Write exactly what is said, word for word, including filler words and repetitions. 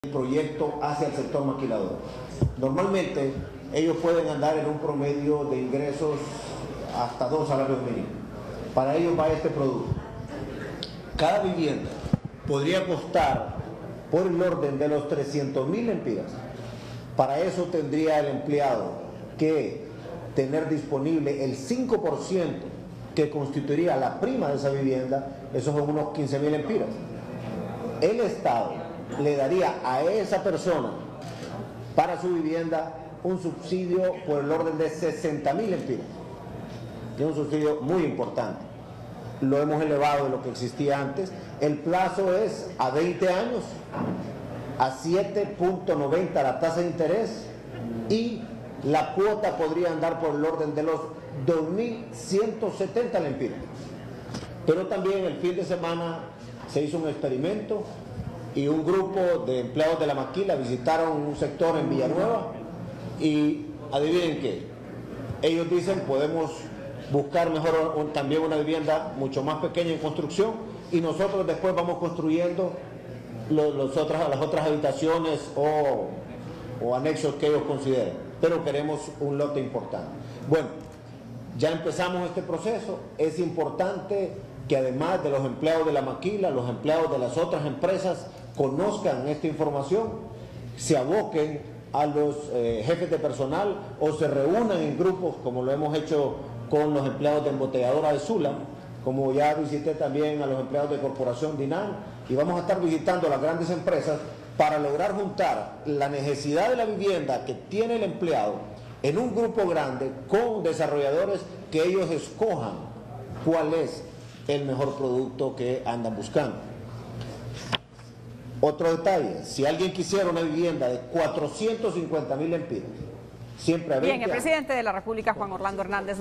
el proyecto hacia el sector maquilador. Normalmente ellos pueden andar en un promedio de ingresos hasta dos salarios mínimos. Para ellos va este producto. Cada vivienda podría costar por el orden de los trescientos mil lempiras. Para eso tendría el empleado que tener disponible el cinco por ciento que constituiría la prima de esa vivienda, esos son unos quince mil lempiras. El Estado le daría a esa persona para su vivienda un subsidio por el orden de sesenta mil lempiras. Es un subsidio muy importante. Lo hemos elevado de lo que existía antes. El plazo es a veinte años, a siete punto noventa la tasa de interés, y la cuota podría andar por el orden de los dos mil ciento setenta lempiras. Pero también el fin de semana se hizo un experimento y un grupo de empleados de la maquila visitaron un sector en Villanueva y adivinen qué, ellos dicen podemos buscar mejor un, también una vivienda mucho más pequeña en construcción y nosotros después vamos construyendo los, los otras, las otras habitaciones o, o anexos que ellos consideren, pero queremos un lote importante. Bueno, ya empezamos este proceso. Es importante que además de los empleados de la maquila, los empleados de las otras empresas conozcan esta información, se aboquen a los eh, jefes de personal o se reúnan en grupos como lo hemos hecho con los empleados de embotelladora de Sula, como ya visité también a los empleados de Corporación Dinan, y vamos a estar visitando las grandes empresas para lograr juntar la necesidad de la vivienda que tiene el empleado en un grupo grande con desarrolladores que ellos escojan cuál es el mejor producto que andan buscando. Otro detalle, si alguien quisiera una vivienda de cuatrocientos cincuenta mil lempiras, siempre a veinte Bien, el presidente de la República, Juan Orlando Hernández.